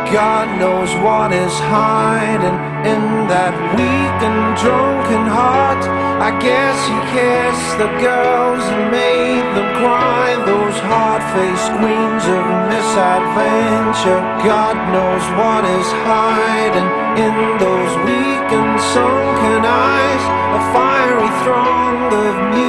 God knows what is hiding in that weak and drunken heart. I guess he kissed the girls and made them cry, those hard-faced queens of misadventure. God knows what is hiding in those weak and sunken eyes, a fiery throng of